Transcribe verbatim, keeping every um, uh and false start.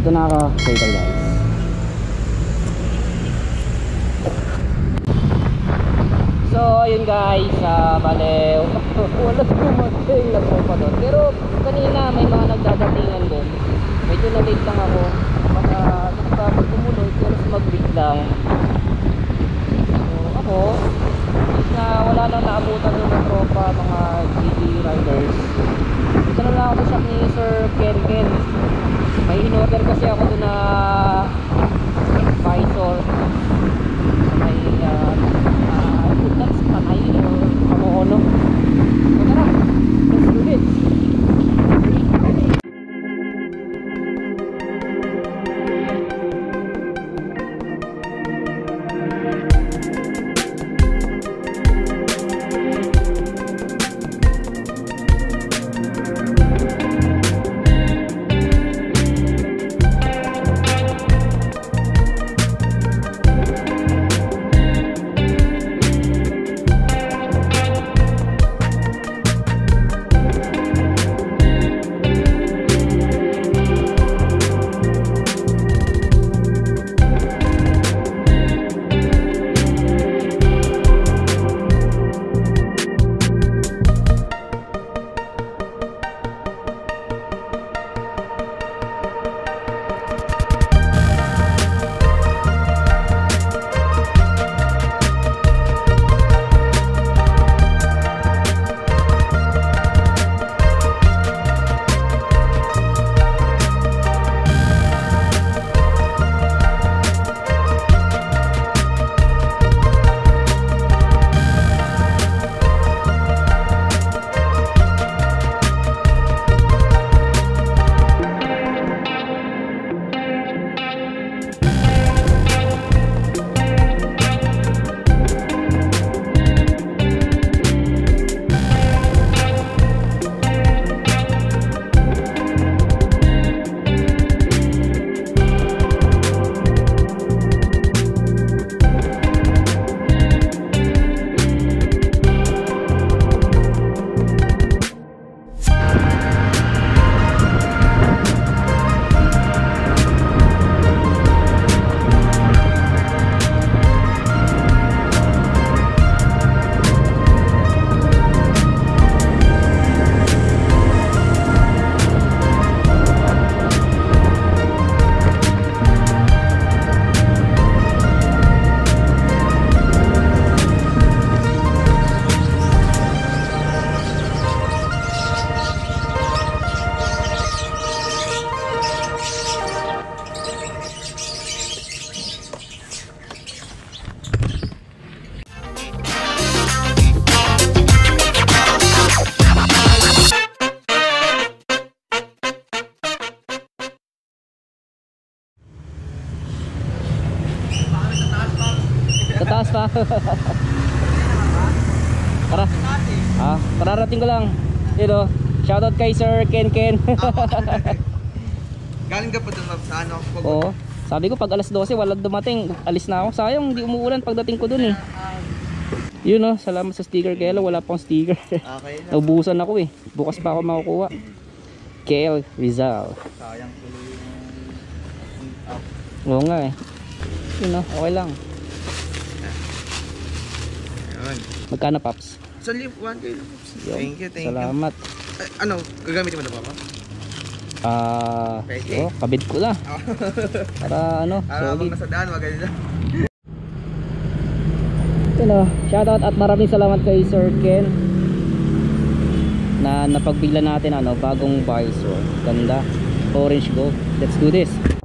Dito na ako. Say tayo guys. So ayun guys, uh, bale wala dumating na tropa doon. Pero kanina may mga nagdadatingan doon. Medyo na late lang ako. Baka tapos tumuloy, pero mag-break lang. So ako, na wala nang naabutan doon ng tropa, mga G G riders. Ito na lang ako sa shop ni Sir Ken Ken. May in-order kasi ako doon na Visor. So may uh, uh, that's panay or kamono. So tara, let's do this. Tataas pa. Tara. Ah, kararating ko lang. Ito, shoutout kay Sir Ken Ken. Galing ka pa doon sa ano? Oo. Sabi ko pag alas dose walang dumating, alis na ako. Sayang hindi umuulan pagdating ko doon eh. Yun oh, salamat sa sticker Gille, wala pang sticker. Okay. Naubusan ako eh. Bukas pa ako makukuha. Gille Rizal. Sayang tuloy yung Oo nga eh. Yun oh, okay lang. Ayun. Magkano Paps? So leave one kilo. Thank you, thank Salamat. you. Ay, ano, gagamitin mo na ba ako? Ah, uh, oh, kabid ko na. Para ano, Para solid. nasa daan, maganda. Ito, shoutout at maraming salamat kay Sir Ken na napagbigla natin ano, bagong Visor. Ganda. Orange gold. Let's do this.